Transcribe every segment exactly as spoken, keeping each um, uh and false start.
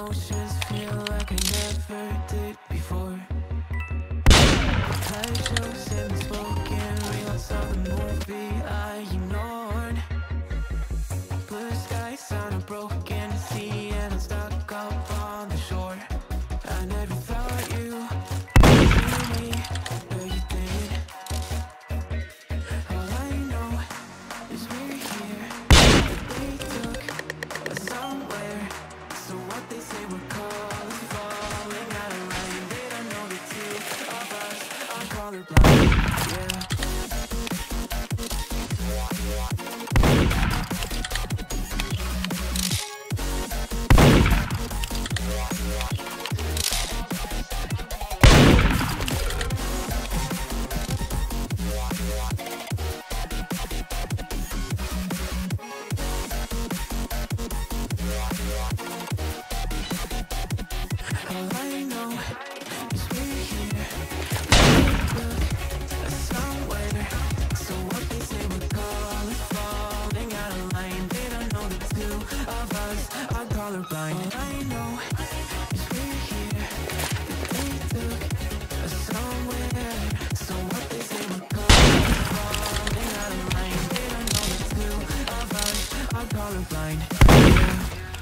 emotions feel like I never did before. Pleasures and spoken reels of the movie I ignored. Blue skies on a broken sea and I'm stuck up on the shore. I never thought you would me, but you did. All I know is we're here, but they took us somewhere. So what they say we're called falling out of line. They don't know the two of us are colorblind, yeah. All I know is we're here, they took us somewhere. So what they say we're called falling out of line. They don't know the two of us are colorblind. All I know is we're here, they took us somewhere. So what they say we're called falling out of line. They don't know the two of us are colorblind, yeah.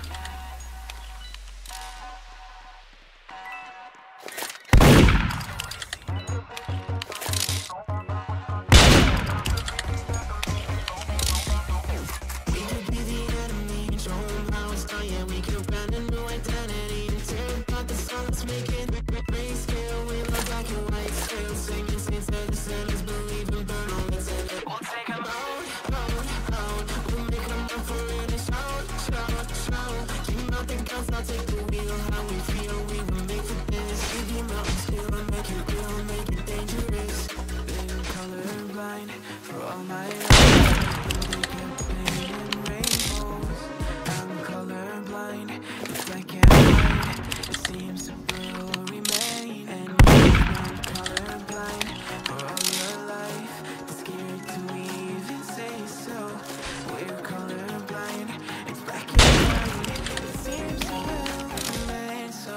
I'll take the wheel, how we feel, we were made for this. We be mountains still, make it real, make it dangerous. Been colorblind for all my life. They kept painting rainbows. I'm colorblind, it's black and white. It seems to will remain. And you've been colorblind for all your life. Too scared to even say so. We're colorblind, it's black and white. It seems to will remain so.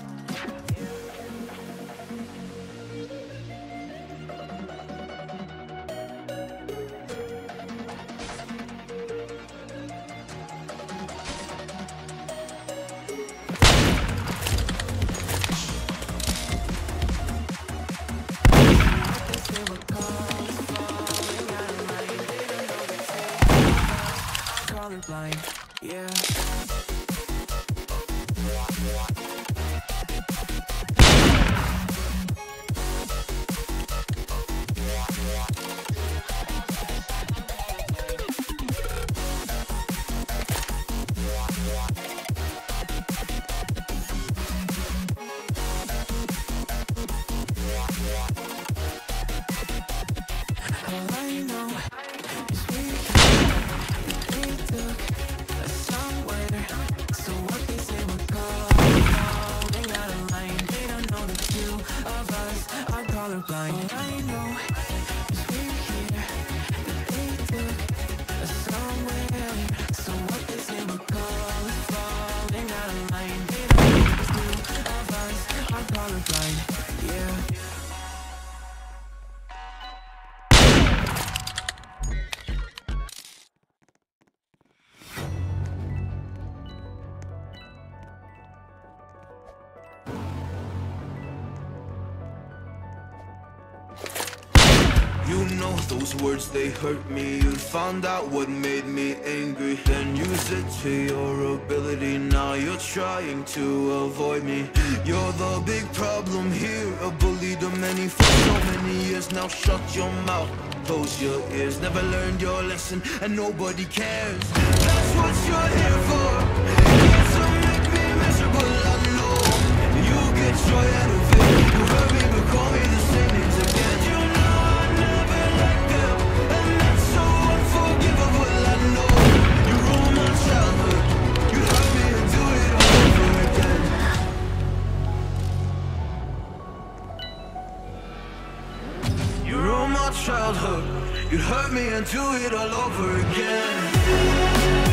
Colorblind, yeah. All I know is we're here, they took us somewhere. So what they say we're called falling out of line. They don't know the two of us are colorblind. All I know is we're here, they took us somewhere. So what they say we're called falling out of line. They don't know the two of us are colorblind, yeah. You know those words, they hurt me. You found out what made me angry, then use it to your ability. Now you're trying to avoid me. You're the big problem here, a bully to many for so many years. Now shut your mouth, close your ears. Never learned your lesson and nobody cares. That's what you're here for, here to make me miserable. I know you get joy out of it. You hurt me but call me the same names again. You know I never let them, and that's so unforgivable. I know you ruined my childhood. You hurt me and do it all over again. You ruined my childhood. You hurt me and do it all over again.